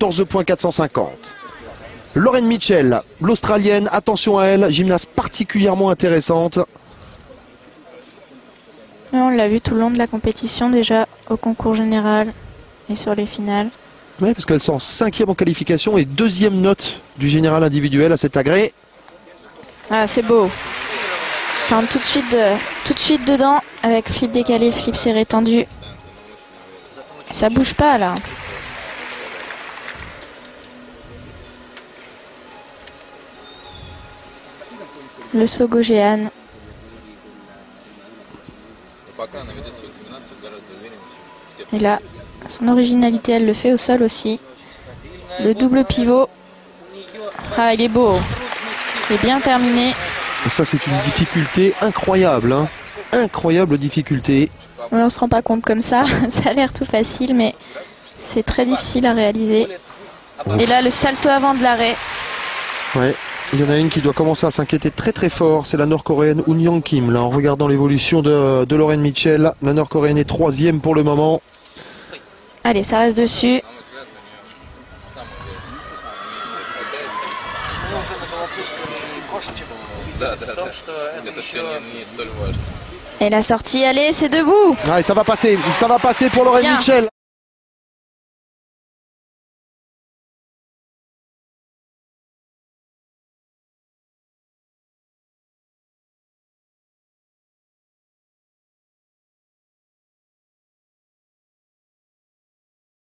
14,450. Lauren Mitchell, l'Australienne, attention à elle, gymnaste particulièrement intéressante. Et on l'a vu tout le long de la compétition déjà au concours général et sur les finales. Oui, parce qu'elle sort 5e en qualification et 2e note du général individuel à cet agrès. Ah, c'est beau. Ça entre tout de suite dedans avec flip décalé, flip serré tendu. Ça bouge pas là. Le saut Gaugian. Et là, son originalité, elle le fait au sol aussi. Le double pivot. Ah, il est beau. Il est bien terminé. Et ça, c'est une difficulté incroyable. Hein. Incroyable difficulté. Oui, on se rend pas compte comme ça. Ça a l'air tout facile, mais c'est très difficile à réaliser. Et là, le salto avant de l'arrêt. Ouais. Il y en a une qui doit commencer à s'inquiéter très fort, c'est la nord-coréenne Eun Young Kim. Là, en regardant l'évolution de Lauren Mitchell, la nord-coréenne est 3e pour le moment. Allez, ça reste dessus. Et la sortie, allez, c'est debout. Ah, et ça va passer pour Lauren Mitchell.